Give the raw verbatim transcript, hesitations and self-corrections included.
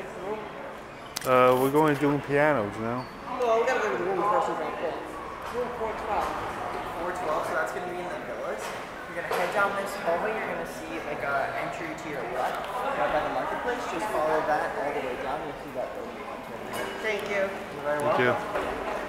Uh, we're going to do pianos now. Well, we gotta go to the room first. Room four twelve. four twelve, so that's going to be in the villas. You're going to head down this hallway. You're going to see like a entry to your left, right by the marketplace. Just follow that all the way down. You'll see that building. Thank you. You're very Thank welcome. you.